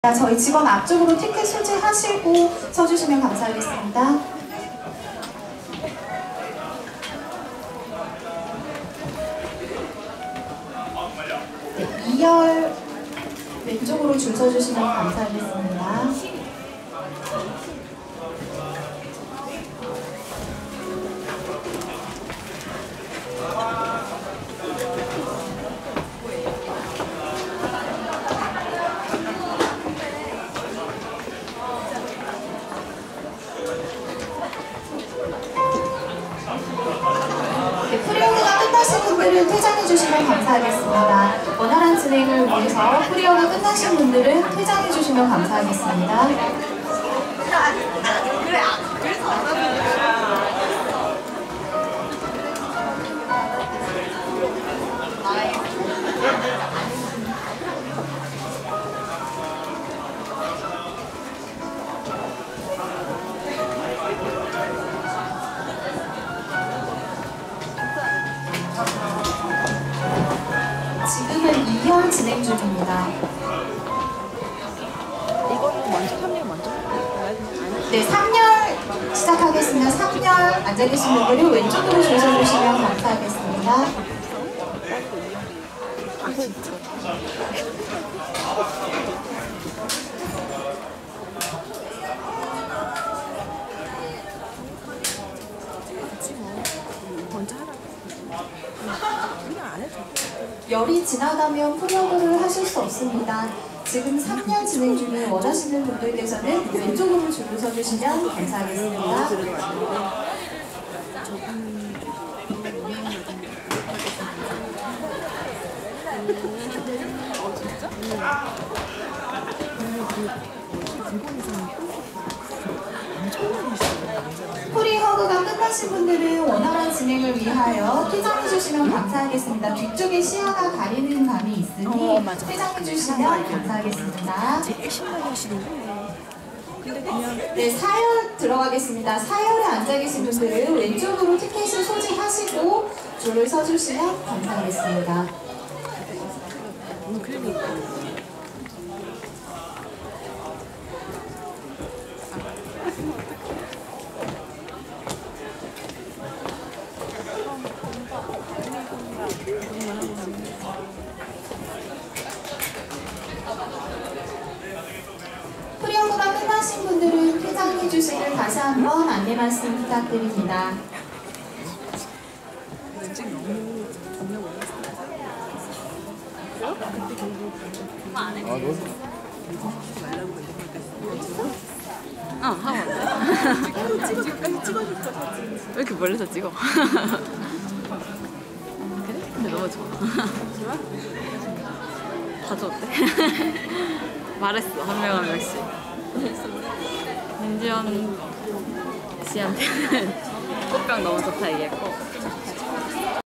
저희 직원 앞쪽으로 티켓 소지하시고 서주시면 감사하겠습니다. 네, 2열 왼쪽으로 줄 서주시면 감사하겠습니다. 프리허그가 끝나신 분들은 퇴장해 주시면 감사하겠습니다. 원활한 진행을 위해서 프리허그 끝나신 분들은 퇴장해 주시면 감사하겠습니다. 지금은 2열 진행 중입니다. 이거는 먼저 3열 먼저? 네, 3열 시작하겠습니다. 3열 앉아 계신 분들이 왼쪽으로 줄 서주시면 감사하겠습니다. 아 진짜? 먼저 하라고. 그냥 안 해도 열이 지나가면 프리허그를 하실 수 없습니다. 지금 3년 진행 중에 원하시는 분들께서는 왼쪽으로 줄을 서주시면 감사하겠습니다. 프리허그가 끝나신 분들은 원활한 진행을 위하여 퇴장해 주시면 감사하겠습니다. 뒤쪽에 시야가 가리는 감이 있으니 퇴장해 주시면 감사하겠습니다. 제일 신나게 하시는데 근데 그냥 네, 4열 들어가겠습니다. 4열에 앉아 계신 분들은 왼쪽으로 티켓을 소지하시고 줄을 서주시면 감사하겠습니다. 그러니까 프리허그가 끝나신 분들은 퇴장해 주시길 다시 한번 안내 말씀 부탁드립니다. 하고 왜 이렇게 멀리서 찍어? 그래? 근데 너무 좋아. 좋아? 다 좋대. 말했어, 한 명 한 명씩. 민지연 씨한테는 꽃병 너무 좋다 얘기했고